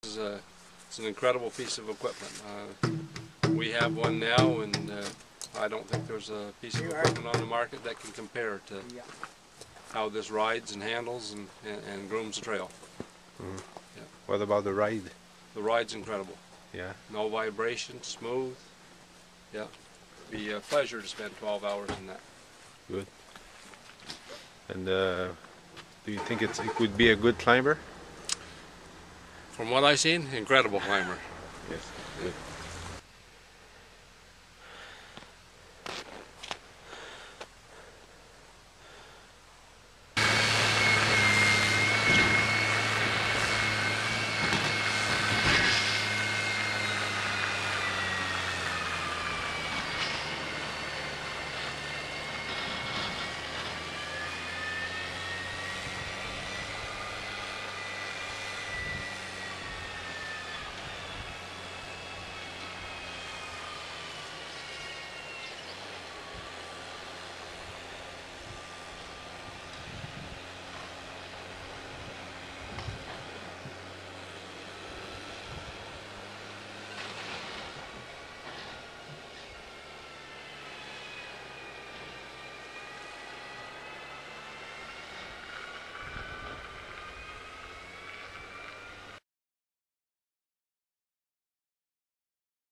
It's an incredible piece of equipment. We have one now, and I don't think there's a piece of equipment on the market that can compare to how this rides and handles and grooms the trail. Mm. Yeah. What about the ride? The ride's incredible. Yeah. No vibration, smooth. Yeah. Be a pleasure to spend 12 hours in that. Good. And do you think it would be a good climber? From what I've seen, incredible climber. Yes. Good.